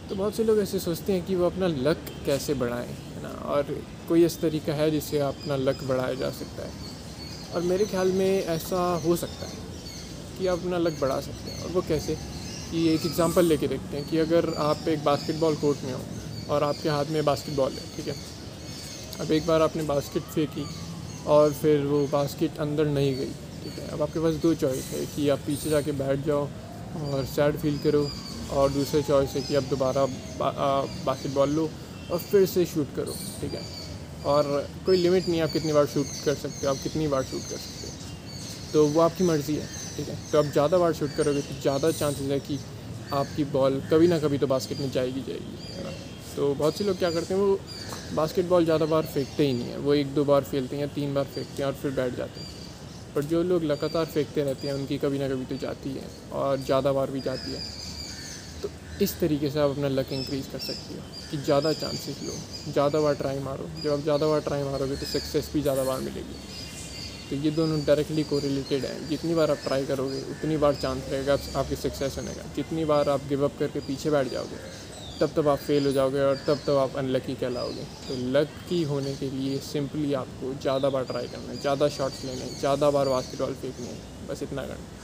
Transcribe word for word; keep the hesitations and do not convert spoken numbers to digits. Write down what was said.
तो बहुत से लोग ऐसे सोचते हैं कि वो अपना लक कैसे बढ़ाएं, है ना, और कोई इस तरीका है जिससे अपना लक बढ़ाया जा सकता है। और मेरे ख्याल में ऐसा हो सकता है कि आप अपना लक बढ़ा सकते हैं। और वो कैसे, कि एक एग्जांपल लेके देखते हैं कि अगर आप एक बास्केटबॉल कोर्ट में हो और आपके हाथ में बास्केटबॉल है, ठीक है। अब एक बार आपने बास्केट फेंकी और फिर वो बास्केट अंदर नहीं गई, ठीक है। अब आपके पास दो चॉइस है कि आप पीछे जाके बैठ जाओ और सैड फील करो, और दूसरे चॉइस है कि आप दोबारा बा, बास्केटबॉल लो और फिर से शूट करो, ठीक है। और कोई लिमिट नहीं है आप कितनी बार शूट कर सकते हो, आप कितनी बार शूट कर सकते हो, तो वो आपकी मर्ज़ी है, ठीक है। तो आप ज़्यादा बार शूट करोगे तो ज़्यादा चांसेस है कि आपकी बॉल कभी ना कभी तो बास्केट में जाएगी जाएगी है ना। तो बहुत से लोग क्या करते हैं, वो बास्केटबॉल ज़्यादा बार फेंकते ही नहीं है, वो एक दो बार फेंकते हैं या तीन बार फेंकते हैं और फिर बैठ जाते हैं। पर जो लोग लगातार फेंकते रहते हैं उनकी कभी ना कभी तो जाती है, और ज़्यादा बार भी जाती है। तो इस तरीके से आप अपना लक इंक्रीज़ कर सकते हो कि ज़्यादा चांसेस लो, ज़्यादा बार ट्राई मारो। जब आप ज़्यादा बार ट्राई मारोगे तो सक्सेस भी ज़्यादा बार मिलेगी। तो ये दोनों डायरेक्टली कोरिलेटेड हैं। जितनी बार आप ट्राई करोगे उतनी बार चांस रहेगा आपकी सक्सेस होने का। जितनी बार आप गिव अप करके पीछे बैठ जाओगे तब तब आप फेल हो जाओगे और तब तब आप अनलकी कहलाओगे। तो लकी होने के लिए सिंपली आपको ज़्यादा बार ट्राई करना है, ज़्यादा शॉट्स लेने हैं, ज़्यादा बार बास्केटबॉल फेंकनी है, बस इतना करना है।